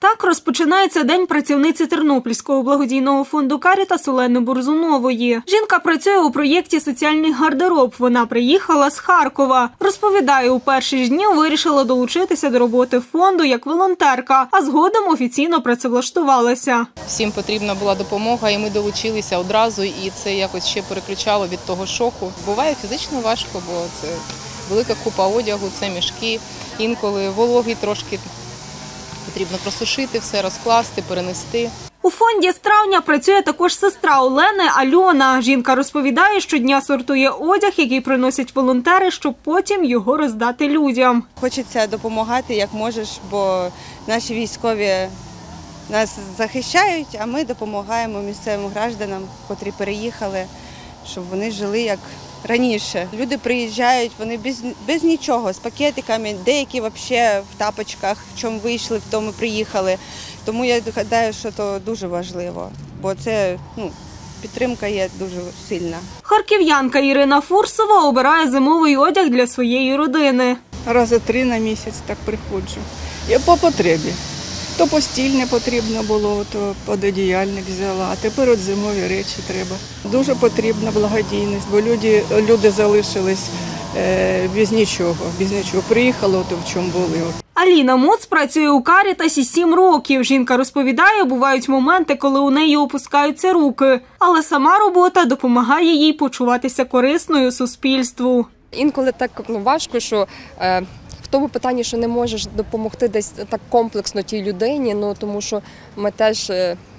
Так розпочинається День працівниці Тернопільського благодійного фонду «Карітас» Олени Борзунової. Жінка працює у проєкті «Соціальний гардероб». Вона приїхала з Харкова. Розповідає, у перші ж дні вирішила долучитися до роботи фонду як волонтерка, а згодом офіційно працевлаштувалася. Всім потрібна була допомога, і ми долучилися одразу, і це якось ще переключало від того шоку. Буває фізично важко, бо це велика купа одягу, це мішки, інколи вологий трошки. Потрібно просушити, все розкласти, перенести. У фонді з травня працює також сестра Олени Альона. Жінка розповідає, щодня сортує одяг, який приносять волонтери, щоб потім його роздати людям. Хочеться допомагати, як можеш, бо наші військові нас захищають, а ми допомагаємо місцевим громадянам, котрі переїхали, щоб вони жили як раніше. Люди приїжджають, вони без нічого, з пакетиками, деякі взагалі в тапочках, в чому вийшли, в тому приїхали. Тому я гадаю, що це дуже важливо, бо це підтримка є дуже сильна. Харків'янка Ірина Фурсова обирає зимовий одяг для своєї родини. Рази 3 на місяць так приходжу. Я по потребі. То постільне потрібно було, то пододіяльник взяла, а тепер от зимові речі треба. Дуже потрібна благодійність, бо люди залишились без нічого. Приїхали, то в чому були. Аліна Муц працює у «Карітасі» 7 років. Жінка розповідає, бувають моменти, коли у неї опускаються руки. Але сама робота допомагає їй почуватися корисною суспільству. Інколи так важко, що в тому питанні, що не можеш допомогти десь так комплексно тій людині, тому що ми теж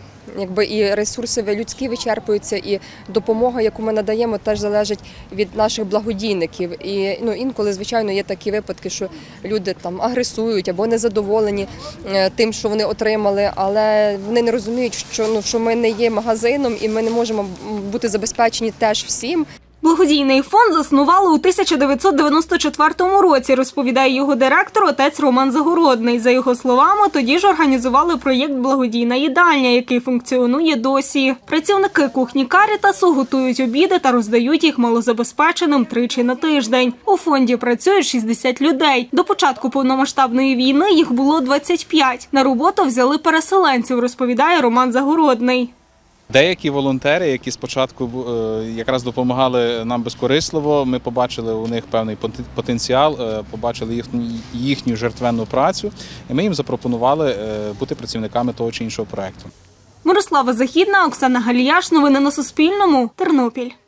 і ресурси людські вичерпуються, і допомога, яку ми надаємо, теж залежить від наших благодійників. І інколи, звичайно, є такі випадки, що люди там агресують або незадоволені тим, що вони отримали, але вони не розуміють, що ми не є магазином і ми не можемо бути забезпечені теж всім. Благодійний фонд заснували у 1994 році, розповідає його директор, отець Роман Загородний. За його словами, тоді ж організували проєкт «Благодійна їдальня», який функціонує досі. Працівники кухні «Карітасу» готують обіди та роздають їх малозабезпеченим 3 на тиждень. У фонді працюють 60 людей. До початку повномасштабної війни їх було 25. На роботу взяли переселенців, розповідає Роман Загородний. Деякі волонтери, які спочатку якраз допомагали нам безкорисливо, ми побачили у них певний потенціал, побачили їхню жертвенну працю, і ми їм запропонували бути працівниками того чи іншого проєкту. Мирослава Західна, Оксана Галіяш. Новини на Суспільному. Тернопіль.